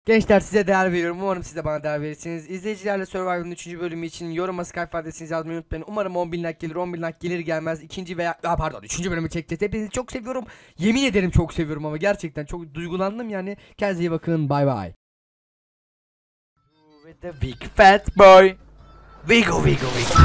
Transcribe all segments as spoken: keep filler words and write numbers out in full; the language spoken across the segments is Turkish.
Gençler size değer veriyorum. Umarım siz de bana değer verirsiniz. İzleyicilerle Survivor'ın üçüncü bölümü için yoruma Skype adresinizi yazmayı unutmayın. Umarım on bin like gelir. on bin like gelir gelmez ikinci veya Aa, pardon üçüncü bölümü çekeceğiz. Hepinizi çok seviyorum. Yemin ederim çok seviyorum ama gerçekten çok duygulandım yani. Kendinize iyi bakın. Bye bye. With the big fat boy. Vigo Vigo Vigo.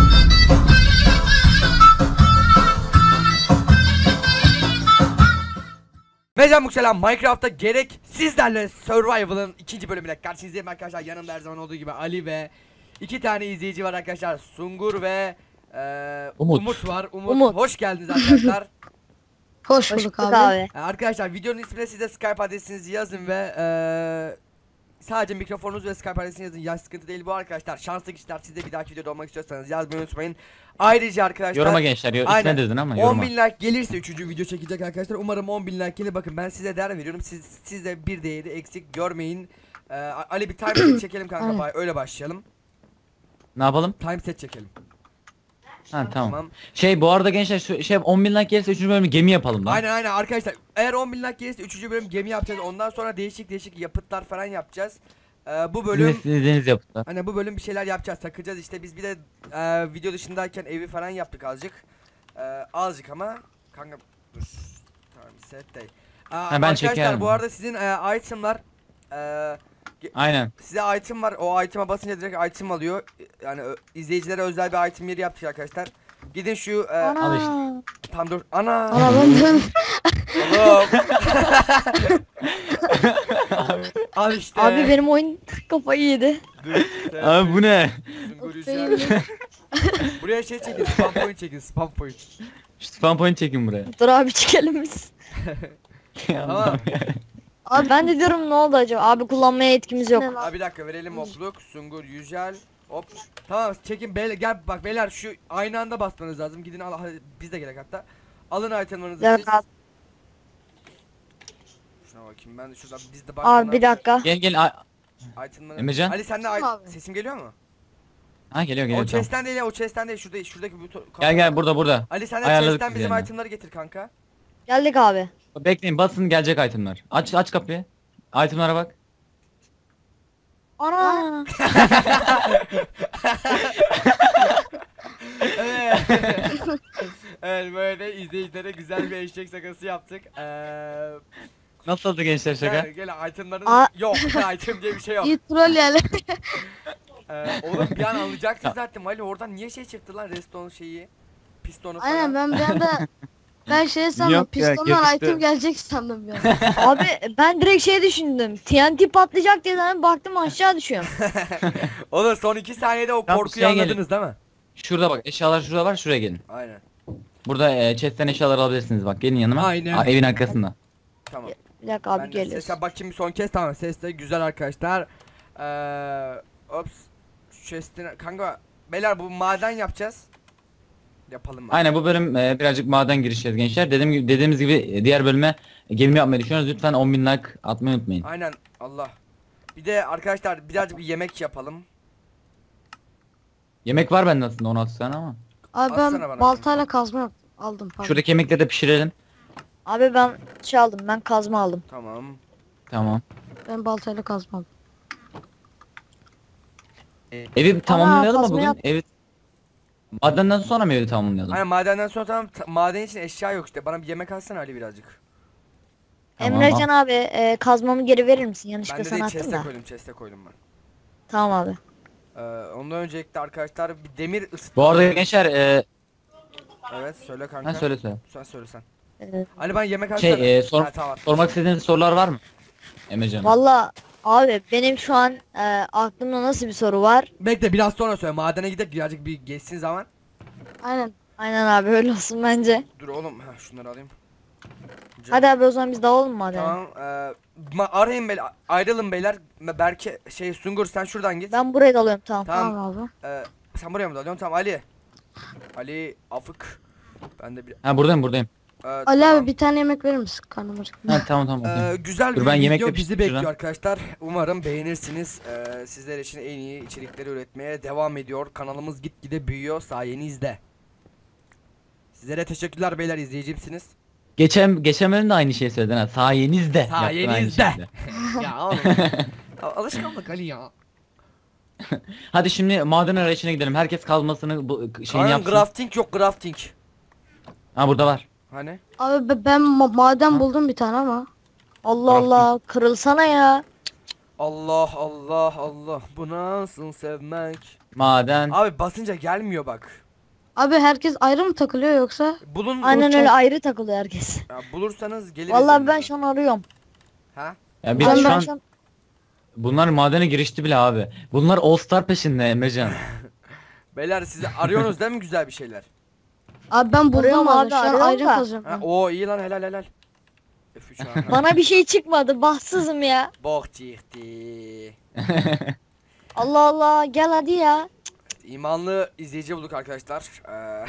Merhaba selam, Minecraft'ta gerek sizlerle Survival'ın ikinci bölümüne karşınızdayım arkadaşlar. Yanımda her zaman olduğu gibi Ali ve iki tane izleyici var arkadaşlar. Sungur ve e, Umut. Umut var. Umut, Umut. Hoş geldiniz arkadaşlar. Hoş bulduk abi. abi. Arkadaşlar videonun ismine size Skype adresinizi yazın ve e, sadece mikrofonunuz ve Skype adresinizi yazın. Ya sıkıntı değil bu arkadaşlar. Şanslı kişiler, siz de bir dahaki videoda olmak istiyorsanız yazmayı unutmayın. Ayrıca arkadaşlar yoruma gençler, isme dedin ama yoruma. on bin like gelirse üçüncü video çekecek arkadaşlar. Umarım on bin like gelir. Bakın ben size değer veriyorum. Siz siz de bir değeri eksik görmeyin. Ee, Ali bir time set çekelim kanka. Bay öyle başlayalım. Ne yapalım? Time set çekelim. Ha tamam. tamam. Şey bu arada gençler şu, şey on bin like gelirse üçüncü bölümü gemi yapalım lan. Aynen aynen arkadaşlar. Eğer on bin like gelirse üçüncü bölüm gemi yapacağız. Ondan sonra değişik değişik yapıtlar falan yapacağız. Ee, bu bölüm istediğiniz yapıtlar. Hani bu bölüm bir şeyler yapacağız, takacağız işte. Biz bir de e, video dışındayken evi falan yaptık azıcık. E, azıcık ama kanka dur. Tamam set değil. Aa, ha, ben arkadaşlar çekerim. Bu arada sizin e, itemlar e, aynen. Size item var. O item'a basınca direkt item alıyor. Yani ö, izleyicilere özel bir item yeri yaptık arkadaşlar. Gidin şu e, al işte. Tam dur. Ana. Ana ben Oğlum. Al işte. Abi benim oyun kafayı yedi. Dur, abi bu ne? Buraya şey çekin, spam point çekin, spam point. Şu spam point çekin buraya. Dur abi çıkalım biz. Tamam. Abi ben de diyorum ne oldu acaba? Abi kullanmaya yetkimiz yok. Abi bir dakika verelim okluk, Sungur, Yücel. Hop. Tamam çekin beyler, gel bak beyler şu aynı anda basmanız lazım. Gidin al, hadi, biz de gerek hatta. Alın itemlarınızı Yok siz. abi. Şuna bakayım ben de şurada biz de Abi bir dakika. Gel gel. Itemları. Emrecan. Ali sen de Abi. sesim geliyor mu? Ha geliyor geliyor. O tamam. chest'ten değil ya, o chest'ten değil, şurada şuradaki bu Gel gel burada burada. Ali sen de Ayarladık chest'ten bizim yani. itemları getir kanka. Geldik abi. Bekleyin basın gelecek itemler. Aç aç kapıyı. Itemlara bak. Ana. Evet. Evet böyle izleyicilere güzel bir eşek şakası yaptık. Eee Nasıl oldu gençler şaka? Gel, gel itemların Aa. yok item diye bir şey yok. İyi troll yani. Ee, oğlum bir an alacaksın zaten Ali, oradan niye şey çıktı lan, redstone şeyi, pistonu falan. Aynen ben bir anda ben şey sandım, Yok ya, pistondan yakıştı. item gelecek sandım ya. Abi ben direkt şey düşündüm. T N T patlayacak diye zaten baktım aşağı düşüyorum. Oğlum son iki saniyede o Tamam, korkuyu şeye gelin. anladınız değil mi? Şurada bak eşyalar şurada var, şuraya gelin. Aynen. Burada e, chest'ten eşyalar alabilirsiniz bak, gelin yanıma. Aynen. Aa, evin arkasında. Tamam. Bir dakika abi Ben de geliyoruz. sese bakayım bir son kez, tamam ses de güzel arkadaşlar. Ee, ops. Şu chest'ine kanka beyler bu maden yapacağız. Yapalım mı? Aynen bu bölüm e, birazcık maden girişeceğiz gençler. Dediğim gibi, dediğimiz gibi e, diğer bölüme e, gemi yapmayı düşünüyoruz. Lütfen on bin like atmayı unutmayın. Aynen Allah. Bir de arkadaşlar birazcık bir yemek yapalım. Yemek var bende aslında on altı tane ama. Abi Atsana ben bana. baltayla kazma yaptım. Aldım pardon. Şuradaki yemekleri de pişirelim. Abi ben şey aldım, ben kazma aldım. Tamam. Tamam. Ben baltayla kazma aldım. Evi tamamlayalım mı kazma bugün? yap. Evi madenden sonra mı evi tamamlayalım? Aynen madenden sonra tamam, ta- maden için eşya yok işte. Bana bir yemek alsana Ali birazcık. Tamam, Emrecan abi e, kazmamı geri verir misin? Yanlışlıkla Ben de sana değil, attım chest'e da. koydum, chest'e koydum ben. Tamam abi. Ee, ondan öncelikle arkadaşlar bir demir ısıt. Bu arada gençler e, Evet söyle kanka. ha, söyle söyle. Sen söyle sen. Evet. Ali ben yemek alsana. Şey e, sor, Ha, tamam. sormak istediğiniz sorular var mı? Emrecan. Valla abi benim şu an e, aklımda nasıl bir soru var? Bekle biraz sonra söyle. Madene gidip birazcık bir geçsin zaman. Aynen. Aynen abi öyle olsun bence. Dur oğlum. Ha, şunları alayım. Cam. Hadi abi o zaman biz dağılalım madem. Tamam. Ee, ma- arayın beyler. Ayrılın beyler. Belki şey Sungur sen şuradan git. Ben buraya dalıyorum tamam. Tamam. Tamam abi. Ee, sen buraya mı dalıyorsun? Tamam Ali. Ali Afık. Ben de bir... Ha buradayım buradayım. Ee, Ali tamam. abi bir tane yemek verir misin? Karnım acıktı. Ha tamam tamam. okey. Ee, güzel Dur, bir ben video yemekle bizi pişireceğim. bekliyor arkadaşlar. Umarım beğenirsiniz. Ee, sizler için en iyi içerikleri üretmeye devam ediyor. Kanalımız gitgide büyüyor sayenizde. Sizlere teşekkürler beyler, izleyicimsiniz. Geçen geçen bölüm de aynı şeyi söyledin ha. Sayenizde. yaptın aynı Sayenizde. şekilde. Ya oğlum. Alışkanlık Ali ya. Hadi şimdi maden arayışına gidelim. Herkes kazmasını bu şeyini Aynen, yapsın. grafting yok, grafting. Ha burada var. Hani? Abi be- ben ma- maden buldum bir tane ama. Allah Allah kırılsana ya. Allah Allah Allah, bu nasıl sevmek? Maden. Abi basınca gelmiyor bak. Abi herkes ayrı mı takılıyor yoksa? Bulun, Aynen bul- öyle ayrı takılıyor herkes. Ya bulursanız geliriz. Vallahi ben yanınıza. şu an arıyorum. Ha? Ya biz Ben, şu ben an şu an bunlar madene girişti bile abi. Bunlar All Star peşinde Emrecan. Beyler siz arıyorsunuz değil mi güzel bir şeyler? Abi ben buldum Arıyorum maden. abi, Şu an arıyorum ayrı da. kazıyorum. Ha, ben. o iyi lan, helal helal. F üç ha. bana bir şey çıkmadı. Bahtsızım ya. Bok çıktı. Allah Allah gel hadi ya. İmanlı izleyici bulduk arkadaşlar. Eee,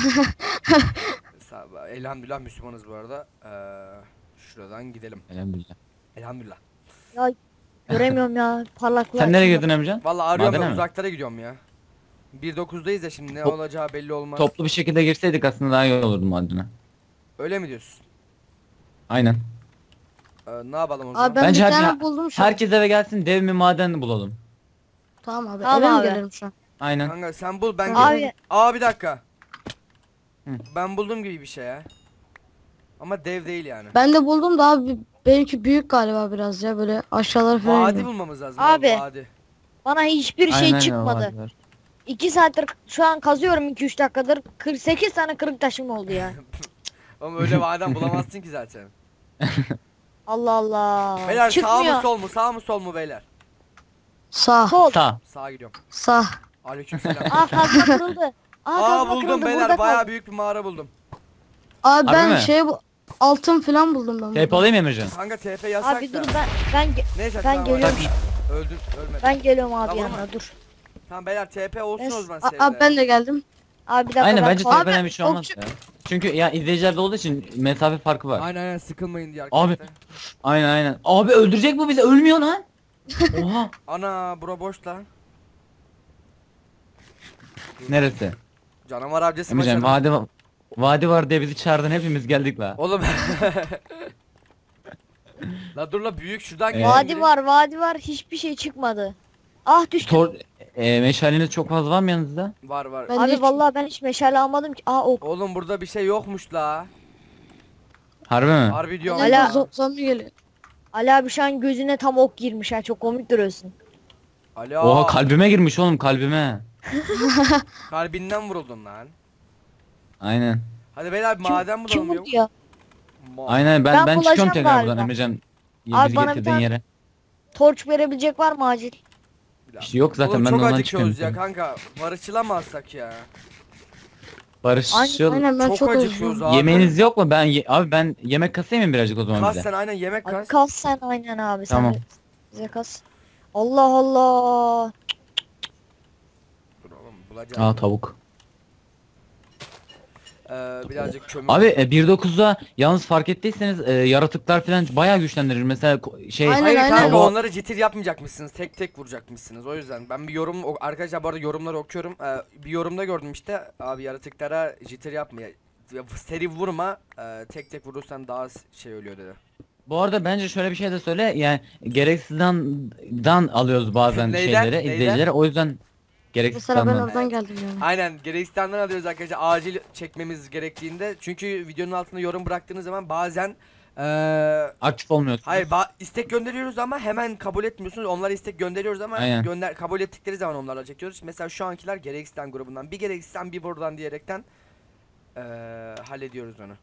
sağ- Elhamdülillah Müslümanız bu arada. Eee, şuradan gidelim. Elhamdülillah. Elhamdülillah. Göremiyorum ya parlaklığı. Sen nereye açıldı. girdin Emrecan? Vallahi arıyorum Madene ben, mi? uzaklara gidiyorum ya. bir dokuzdayız ya şimdi, ne Top- olacağı belli olmaz. Toplu bir şekilde girseydik aslında daha iyi olurdu madene. Öyle mi diyorsun? Aynen. Eee, ne yapalım o zaman? Abi ben Bence bir hadi tane ya- buldum şu an. Herkes eve gelsin, dev bir maden bulalım. Tamam abi. Tamam eve mi abi. gelirim şu an? Aynen. Kanka sen bul, ben Abi- gelirim. Aa bir dakika. Hı. Ben buldum gibi bir şey ya. Ama dev değil yani. Ben de buldum da abi benimki büyük galiba biraz ya böyle aşağılara falan Vadi iniyor. bulmamız lazım. Abi. Vadi. Bana hiçbir şey Aynen öyle, çıkmadı. var, var. iki saattir şu an kazıyorum iki üç dakikadır. kırk sekiz tane kırık taşım oldu ya. Ama öyle vaden bulamazsın ki zaten. Allah Allah. Beyler sağ Çıkmıyor. mı sol mu? Sağ mı sol mu beyler? Sağ. Sol. Sağ. Sağa gidiyorum. Sağ. Aleykümselam. Aa kazma kırıldı. Aa, Aa kazma buldum kırıldı, beyler, burada bayağı kaldı. büyük bir mağara buldum. Abi Harbi ben mi? şey bu altın falan buldum ben. Tape burada. alayım mı Emrecan? Kanka T P yasak Abi da. dur ben ben ge- Neyse ben tamam. geliyorum. hadi. Öldüm, ölmedim. ben geliyorum abi Tamam yanına mı? dur. Tamam beyler T P olsun Ben- o zaman A- sevgiler. abi ben de geldim. Abi bir dakika Aynen ben bence kaz- tepeden bir şey olmaz okçu- ya. Çünkü ya izleyicilerde olduğu için mesafe farkı var. Aynen aynen, sıkılmayın diye Abi. arkadaşlar. Aynen aynen. Abi öldürecek bu bizi, ölmüyor lan. Oha. Ana bura boş lan. Neresi? Canavar avcısı Emrecan maçı. vadi var. Vadi var diye bizi çağırdın, hepimiz geldik la. Oğlum. La dur la, büyük şuradan Ee, gidelim Vadi direkt. var vadi var hiçbir şey çıkmadı. Ah düştüm. Tor e, meşaleniz çok fazla var mı yanınızda? Var var. Ben de Abi hiç- vallahi ben hiç meşale almadım ki. Aa ok. Oğlum burada bir şey yokmuş la. Harbi mi? Harbi diyorum. Hala- ya. Zo- zombi geliyor. Ali abi şu an gözüne tam ok girmiş ha çok komik duruyorsun. Alo. Oha kalbime girmiş oğlum, kalbime. Kalbinden vuruldun lan. Aynen. Hadi beyler Kim, maden kim bulalım vurdu ya. ya? Ma- Aynen ben Ben ben, bulacağım çıkıyorum tekrar buradan galiba. Emrecan. Abi Bizi bana bir getirdiğin tane- yere. Torç verebilecek var mı acil? İşte yok zaten, Oğlum ben çok de ondan acıkıyoruz çıkıyorum. ya kanka. Barışçıla mı alsak ya? Barışçıl. Aynen ben çok, çok, acıkıyoruz özledim. abi. Yemeğiniz yok mu? Ben ye- abi ben yemek kasayım mı birazcık o zaman Kas bize? sen, aynen yemek Abi kas. kas sen aynen abi sen Tamam. bize kas. Allah Allah. Dur oğlum bulacağım. Aa tavuk. Ee, birazcık kömür. Abi e, bir dokuzda yalnız fark ettiyseniz e, yaratıklar falan bayağı güçlendirir. Mesela ko- şey Aynen, Hayır aynen. kanka, O- onları citir yapmayacakmışsınız. Tek tek vuracakmışsınız. O yüzden ben bir yorum o- arkadaşlar bu arada yorumları okuyorum. Ee, bir yorumda gördüm işte. Abi yaratıklara citir yapma. ya- Seri vurma. e, tek tek vurursan daha az şey ölüyor dedi. Bu arada bence şöyle bir şey de söyle, yani gereksizden dan alıyoruz bazen Neyden? şeyleri, Neyden? izleyicilere, o yüzden gereksizden. Mesela ben oradan geldim yani. Aynen, gereksistandan alıyoruz arkadaşlar acil çekmemiz gerektiğinde. Çünkü videonun altında yorum bıraktığınız zaman bazen eee Aktif olmuyorsunuz. hayır ba- istek gönderiyoruz ama hemen kabul etmiyorsunuz. Onlara istek gönderiyoruz ama Aynen. gönder kabul ettikleri zaman onlarla çekiyoruz. Mesela şu ankiler gereksizden grubundan, bir gereksizden bir buradan diyerekten eee hallediyoruz onu.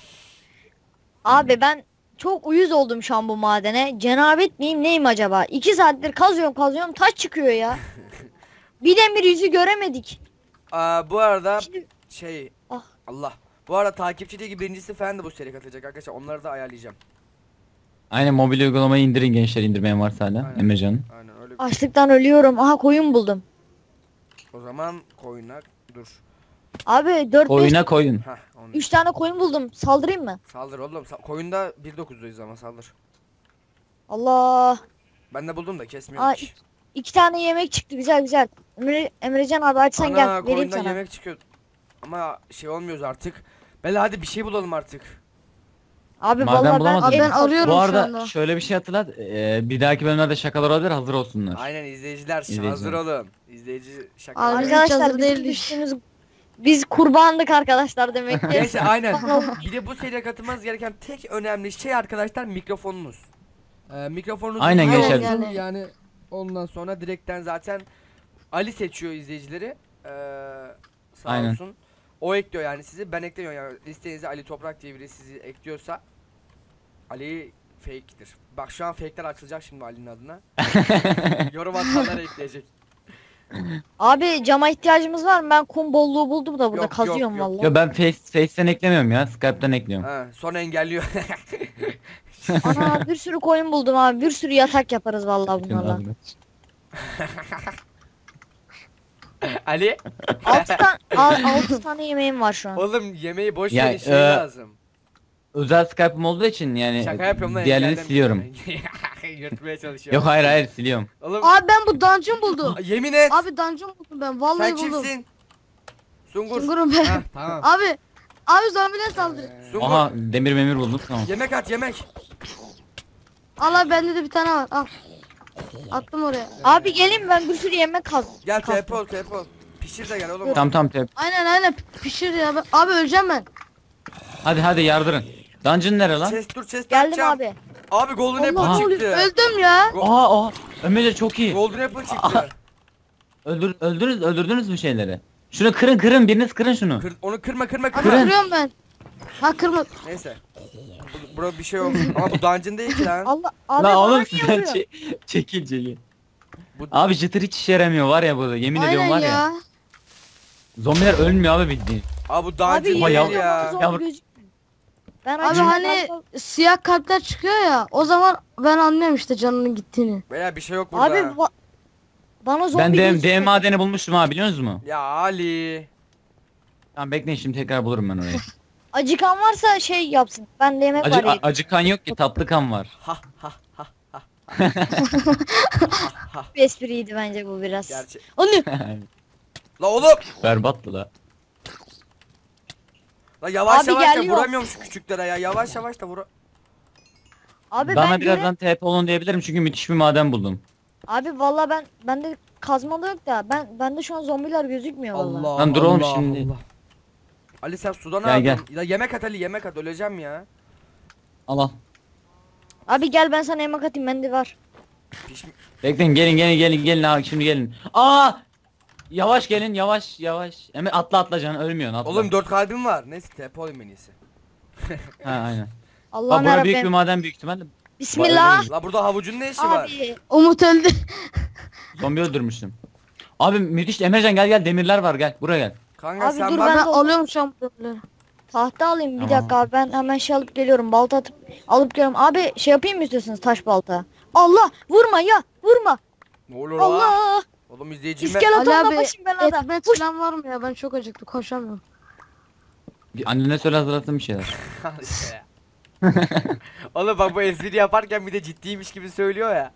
Abi ben çok uyuz oldum şu an bu madene. Cenabet miyim neyim acaba? iki saattir kazıyorum kazıyorum taş çıkıyor ya. Bir demir yüzü göremedik. Aa, bu arada Şimdi şey Ah. Allah. Bu arada takipçi ligi birincisi falan da bu seri katılacak arkadaşlar. Onları da ayarlayacağım. Aynen, mobil uygulamayı indirin gençler, indirmeyen varsa hala. Aynen. Emrecan'ın. Aynen öyle bir şey. açlıktan ölüyorum. Aha koyun buldum. O zaman koyunak dur. Abi dört beş Oyuna koyun. Hah onu. üç tane koyun buldum. Saldırayım mı? Saldır oğlum. Sa- koyunda bir dokuzdayız ama saldır. Allah. Ben de buldum da kesmiyorum Aa, ki. iki tane yemek çıktı güzel güzel. Emre, Emrecan abi hadi sen Ana, gel vereyim koyundan sana. yemek çıkıyor. Ama şey olmuyoruz artık. Bela hadi bir şey bulalım artık. Abi Maden vallahi ben, bulamadın Abi ben mı? arıyorum Bu şu arada anda. şöyle bir şey hatırlat. Ee, bir dahaki bölümlerde şakalar olabilir, hazır olsunlar. Aynen izleyiciler, İzleyiciler. hazır olun. İzleyici şaka. Abi- hiç arkadaşlar hazır bizim değildik. düştüğümüz biz kurbandık arkadaşlar demek ki. Neyse aynen. Bir de bu seriye katılmanız gereken tek önemli şey arkadaşlar mikrofonunuz. Ee, mikrofonunuz Aynen iyi gençler. olsun, Yani- yani ondan sonra direkten zaten Ali seçiyor izleyicileri. Ee, sağ Aynen. olsun. O ekliyor yani sizi. Ben eklemiyorum yani listenize Ali Toprak diye biri sizi ekliyorsa Ali fake'tir. Bak şu an fake'ler açılacak şimdi Ali'nin adına. Yorum atanlar ekleyecek. Abi cama ihtiyacımız var mı? Ben kum bolluğu buldum da burada Yok, kazıyorum yok, yok. vallahi. Yo ben Face, Face'ten eklemiyorum ya. Skype'ten ekliyorum. Ha, sonra engelliyor. Ana bir sürü koyun buldum abi. Bir sürü yatak yaparız vallahi Şimdi bunlarla. aldım. Ali, altı tane altı tane yemeğim var şu an. oğlum yemeği boş Ya, verin şey e, lazım. Özel Skype'ım olduğu için yani Şaka yapıyorum lan. diğerlerini engellemiyorum. siliyorum. Yırtmaya çalışıyorum. Yok hayır hayır siliyorum. Oğlum Abi ben bu dungeon buldum. yemin et. Abi dungeon buldum ben. Vallahi Sen buldum. kimsin? Sungur. Sungurum ben. Ha, tamam. Abi. Abi zombiler saldırıyor. Sungur. Aha demir memir buldum tamam. Yemek at yemek. Al abi bende de bir tane var. Al. Attım oraya. Abi gelin ben bir sürü yemek kaz. Gel kastım. T P ol T P ol. Pişir de gel oğlum. Tamam tamam tep. Aynen aynen P- pişir ya. Ben- Abi öleceğim ben. Hadi hadi yardırın. Dungeon nere lan? Chest dur chest Geldim açacağım. abi. Abi golden Allah apple oluyor. çıktı. Öldüm ya. Aa aa. Ömer'e çok iyi. Golden apple çıktı. Öldür, öldünüz, öldürdünüz mü şeyleri? Şunu kırın kırın biriniz kırın şunu. Kır, onu kırma kırma Abi kırma. Kırın. kırıyorum ben. Ha kırma. Neyse. Bu- Bura bir şey yok. Ama bu dungeon değil ki lan. Allah abi La bana oğlum niye sen vuruyor? çe- çekil çekil. Bu Abi jitter hiç işe yaramıyor var ya burada yemin ediyorum Aynen var ya. ya. Zombiler ölmüyor abi bildiğin. Abi bu Abi dungeon değil Ama ya. ya- zor Yavru- gözükmüyor. Ben Abi acayip hani fazla- siyah kalpler çıkıyor ya. O zaman ben anlıyorum işte canının gittiğini. Veya bir şey yok burada. Abi ba- bana zombi Ben D gözükmüyor. M madeni bulmuştum ha biliyor musunuz? Ya Ali. Tamam bekleyin şimdi tekrar bulurum ben orayı. Acıkan varsa şey yapsın. Ben de yemek Acı, var. a- acı kan yok ki tatlı kan var. Ha ha ha ha. ha. Bir espriydi bence bu biraz. Gerçi. Onu. La oğlum. Berbattı la. La yavaş Abi yavaş da geliyor. vuramıyorum şu küçüklere ya. Yavaş yavaş da vura. Abi Bana ben birazdan göre... T P olun diyebilirim çünkü müthiş bir maden buldum. Abi valla ben bende kazma da yok da ben bende şu an zombiler gözükmüyor valla. Allah Lan dur oğlum Allah, şimdi. Allah. Ali sen suda ne Gel, yapıyorsun? Ya yemek at Ali yemek at öleceğim ya. Al al. Abi gel ben sana yemek atayım bende var. Pişmi... Bekleyin gelin gelin gelin gelin ha şimdi gelin. Aa! Yavaş gelin yavaş yavaş. Hemen atla atla canım ölmüyorsun atla. Oğlum dört kalbim var. Neyse T P olayım en iyisi. Ha aynen. Allah'ım Aa bura büyük bir yarabbim. maden büyük ihtimalle. Bismillah. La burada havucun ne işi var? Abi. Umut öldü. Zombi öldürmüştüm. Abi müthiş Emrecan gel gel demirler var gel buraya gel. Kanka Abi sen dur bak. ben Ben de- alıyorum şu an bunları. Tahta alayım bir Tamam. dakika abi ben hemen şey alıp geliyorum balta atıp alıp geliyorum. Abi şey yapayım mı istiyorsunuz taş balta? Allah vurma ya vurma. Ne olur la? Allah. Oğlum izleyicime. Ali İskeletonla abi başım belada. etmet falan var mı ya? Ben çok acıktım koşamıyorum. Bir annene söyle hazırlasın bir şeyler. Oğlum bak bu espri yaparken bir de ciddiymiş gibi söylüyor ya.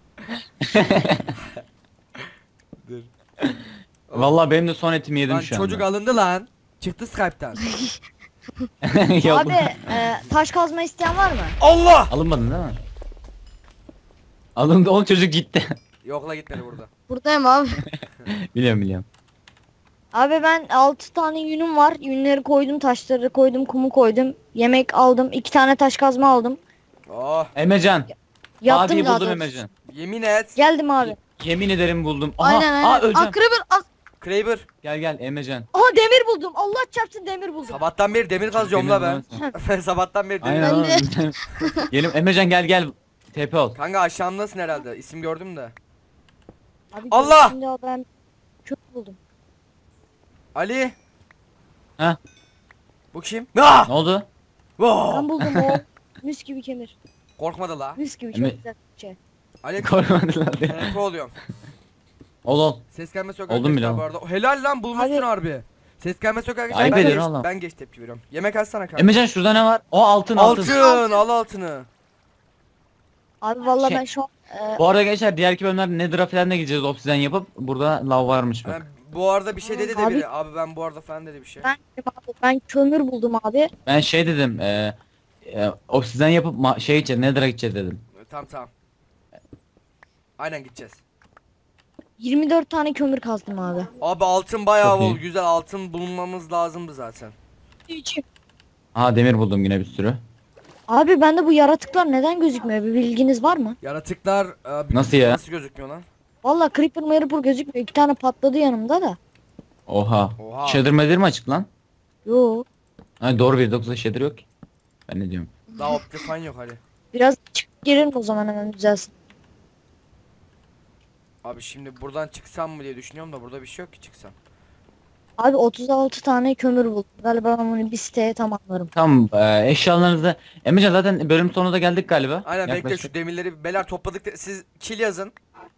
Dur. Vallahi benim de son etimi yedim Lan şu çocuk anda. alındı lan. Çıktı Skype'tan. Yok. Abi e, taş kazma isteyen var mı? Allah! Alınmadın değil mi? Alındı oğlum çocuk gitti. Yok la gitmedi burada. Buradayım abi. biliyorum biliyorum. Abi ben altı tane yünüm var. Yünleri koydum, taşları koydum, kumu koydum. Yemek aldım. iki tane taş kazma aldım. Oh Emrecan. Yaptım Abiyi daha buldum doğrusu. Emrecan. yemin et. Geldim abi. Yemin ederim buldum. Aha, Aynen aynen. Aa öleceğim. Aa, Creeper, aa, Kraber. Gel gel Emrecan. Aha demir buldum. Allah çarpsın demir buldum. Sabahtan beri demir kazıyorum la ben. Ben sabahtan beri demir. Aynen Ben oğlum. Gelim Emrecan gel gel. Tepe ol. Kanka aşağımdasın herhalde. İsim gördüm de. Abi, Allah! şimdi ben çok buldum. Ali. Ha? Bu kim? Ah! Ne oldu? Oh! Ben buldum o. Mis gibi kemir. Korkmadı la. Mis gibi Eme- çok güzel bir şey. Ali Korkmadılar diye. T P oluyorum. Ol ol. Ses gelmesi yok Oldum arkadaşlar bile bu arada. Helal lan bulmuşsun Abi- harbi. Ses gelmesi yok arkadaşlar. Ayıp Ben ediyorsun geç, oğlum. ben geç tepki veriyorum. Yemek alsana kanka. Emrecan şurada ne var? O altın altın. Altın, al altını. Abi vallahi Şey- ben şu an e, Bu arada gençler diğerki bölümlerde Nether'a falan da gideceğiz obsidian yapıp burada lav varmış bak. Ben, bu arada bir şey dedi de Abi- biri. Abi ben bu arada falan dedi bir şey. ben ben kömür buldum abi. Ben şey dedim e, e, obsidyen yapıp ma- şey içeceğiz, Nether'a gideceğiz dedim. Tamam tamam. Aynen gideceğiz. yirmi dört tane kömür kazdım abi. Abi altın bayağı Çok bol. iyi. Güzel altın bulmamız lazımdı zaten. Aha demir buldum yine bir sürü. Abi bende bu yaratıklar neden gözükmüyor? Bir bilginiz var mı? Yaratıklar e, Nasıl ya? Nasıl gözükmüyor lan? Valla creeper meripur gözükmüyor. İki tane patladı yanımda da. Oha. Oha. Shader medir mi açık lan? Yo. Ha doğru bir dokuzda shader yok ki. Ben ne diyorum? Daha Optifine yok hadi. Biraz çıkıp gelirim o zaman hemen düzelsin. Abi şimdi buradan çıksam mı diye düşünüyorum da burada bir şey yok ki çıksam. Abi otuz altı tane kömür buldum. Galiba ben bunu bir siteye tamamlarım. Tamam e, eşyalarınızı. Emrecan zaten bölüm sonuna geldik galiba. Aynen bekle Yaklaşık. şu demirleri beler topladık. da- Siz kill yazın.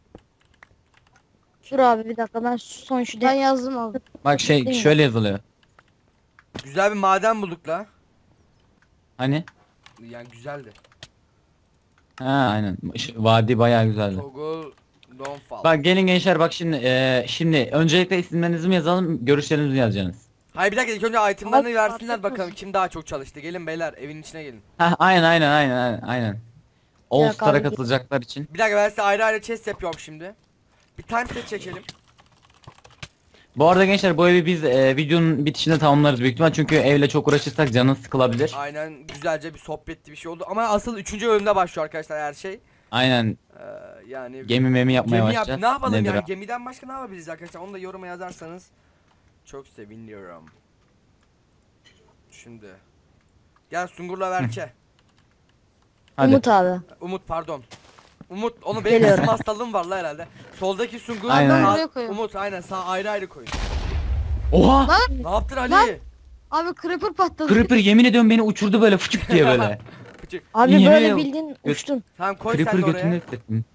Dur abi bir dakika ben son şu Ben de... yazdım abi. Bak şey Değil mi? şöyle yazılıyor. Güzel bir maden bulduk la. Hani? Yani güzeldi. Ha aynen. Ş- Vadi bayağı güzeldi. Toggle don't fall. Bak gelin gençler bak şimdi e, şimdi öncelikle isimlerinizi mi yazalım, görüşlerinizi yazacaksınız. Hayır bir dakika ilk önce itemlarını Abi, versinler fark bakalım etmez. kim daha çok çalıştı. Gelin beyler evin içine gelin. Ha aynen aynen aynen aynen. aynen. All Yok Star'a abi, katılacaklar için. Bir dakika ben size ayrı ayrı chest yapıyorum şimdi. Bir time set çekelim. Bu arada gençler bu evi biz e, videonun bitişinde tamamlarız büyük ihtimal çünkü evle çok uğraşırsak canınız sıkılabilir. Aynen güzelce bir sohbetli bir şey oldu. Ama asıl üçüncü bölümde başlıyor arkadaşlar her şey. Aynen Ee, yani gemi memi yapmaya gemi yap başlayacağız. ne yapalım Nedir yani o? gemiden başka ne yapabiliriz arkadaşlar onu da yoruma yazarsanız çok seviniyorum. Şimdi gel Sungur'la Berke. Hadi. Umut abi. Umut pardon. Umut onu benim Geliyorum. isim hastalığım var la herhalde. Soldaki Sungur Aynen. sağ- Buraya koyuyorum. Umut aynen sağ ayrı ayrı koyun. Oha! Ne yaptın Ali? Lan! Abi creeper patladı. Creeper yemin ediyorum beni uçurdu böyle fıçık diye böyle. Küçük. Abi Yemin böyle ediyorum. bildiğin Göt- uçtun. Tamam koy Creeper sen de götünü oraya. hissettim.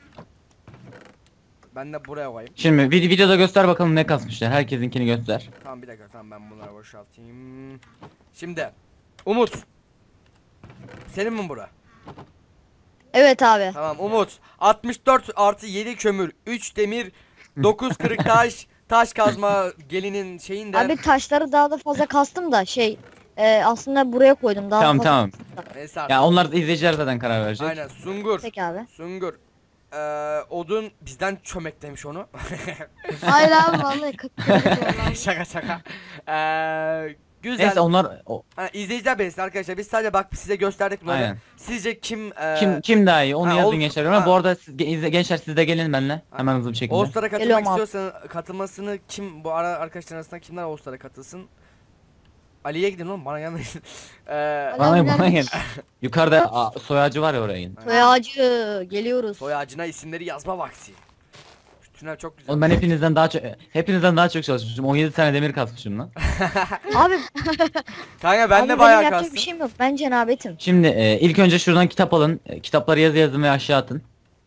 Ben de buraya koyayım. Şimdi vid- videoda göster bakalım ne kasmışlar. Herkesinkini göster. Tamam bir dakika tamam ben bunları boşaltayım. Şimdi Umut. Senin mi bura? Evet abi. Tamam Umut. altmış dört artı yedi kömür, üç demir, dokuz kırık taş, taş kazma gelinin şeyinde. Abi taşları daha da fazla kastım da şey e, aslında buraya koydum daha Tamam fazla. tamam. Neyse artık. Ya onlar da izleyiciler zaten karar verecek. Aynen Sungur. Peki abi. Sungur. Ee, odun bizden çömek demiş onu. Hayır abi vallahi kırk kırk şaka şaka. Ee, güzel. Neyse onlar o- Ha, izleyiciler beğensin arkadaşlar. Biz sadece bak size gösterdik bunları. Aynen. Sizce kim e, kim kim daha iyi onu ha, yazın Oğuz- gençler. ha. Ama bu arada siz, ge- izle- gençler siz de gelin benimle. Hemen hızlı bir şekilde. All Star'a katılmak Geliyorum abi. istiyorsanız katılmasını kim bu ara arkadaşlar arasında kimler All Star'a katılsın? Ali'ye gidin oğlum bana gelmeyin. Eee Bana Ali bana abi gel. Yukarıda a, soy ağacı var ya oraya gidin. Soy ağacı geliyoruz. soy ağacına isimleri yazma vakti. Şu tünel çok güzel. Oğlum ben hepinizden daha çok hepinizden daha çok çalışmışım. on yedi tane demir kasmışım lan. Abi, Kanka ben abi de benim bayağı yapacak kastım. bir şeyim yok. Ben cenabetim. Şimdi e, ilk önce şuradan kitap alın. E, kitapları yazı yazın ve aşağı atın.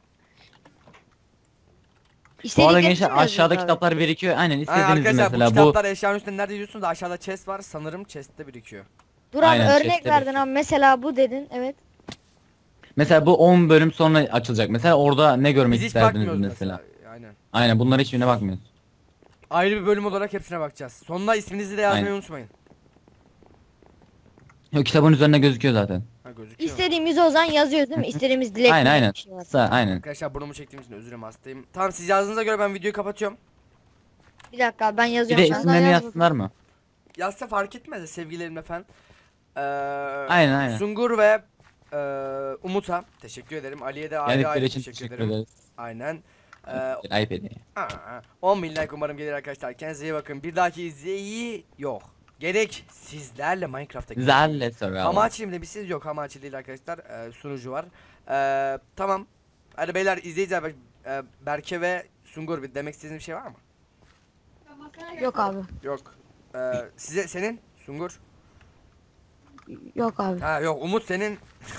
Bu arada İstediklerinizi gençler mi yazıyoruz aşağıda abi? kitaplar birikiyor. Aynen Aynen istediğiniz arkadaşlar bu mesela bu. kitaplar eşyanın üstünde nerede diyorsunuz da aşağıda chest var sanırım chest'te birikiyor. Dur abi Aynen, örnek chest'te verdin bekliyor. abi. Mesela bu dedin. Evet. Mesela bu on bölüm sonra açılacak. Mesela orada ne görmek Biz hiç isterdiniz bakmıyoruz mesela? mesela. Aynen. Aynen bunlara hiçbirine bakmıyoruz. Ayrı bir bölüm olarak hepsine bakacağız. Sonuna isminizi de yazmayı Aynen. unutmayın. Yok kitabın üzerine gözüküyor zaten. Ha gözüküyor. İstediğimiz o zaman yazıyoruz değil mi? İstediğimiz dilek. Aynen dilek aynen. bir şey var. Sa aynen. Arkadaşlar burnumu çektiğim için özür dilerim hastayım. Tamam siz yazdığınıza göre ben videoyu kapatıyorum. Bir dakika abi, ben Bir yazıyorum de şu an. isimlerini yaz yazsınlar mı? Yazsa fark etmez de sevgilerimle falan. Ee, Aynen, aynen. Sungur ve e, Umut'a teşekkür ederim. Ali'ye de ayrı Geldikleri ayrı için teşekkür, teşekkür ederim. ederiz. Aynen. Ee, Ayıp edin. aa, on bin like umarım gelir arkadaşlar. Kendinize iyi bakın. Bir dahaki izleyi yok. Gerek sizlerle Minecraft'a gidelim. Zalle sonra. Hamachi de bir siz yok. Hamachi değil arkadaşlar. Ee, sunucu var. Ee, tamam. Hadi beyler izleyiciler e, Berke ve Sungur bir demek istediğiniz bir şey var mı? Yok abi. Yok. Ee, size senin Sungur. Yok abi. Ha yok Umut senin.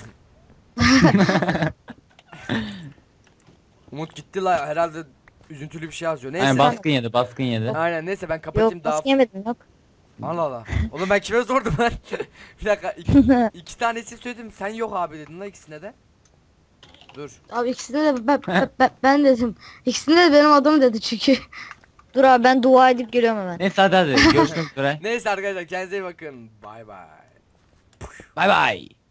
Umut gitti la herhalde üzüntülü bir şey yazıyor. Neyse. Aynen baskın yedi baskın yedi. Aynen neyse ben kapatayım Yok daha. nasıl yemedim yok. Allah Allah. Oğlum ben kime sordum ben? Bir dakika iki, iki tanesi söyledim sen yok abi dedin la ikisine de. Dur. Abi ikisinde de ben, ben, ben, ben dedim. İkisinde de benim adım dedi çünkü. Dur abi ben dua edip geliyorum hemen. Neyse hadi hadi görüşmek üzere. Neyse arkadaşlar kendinize iyi bakın. Bay bay. Bay bay.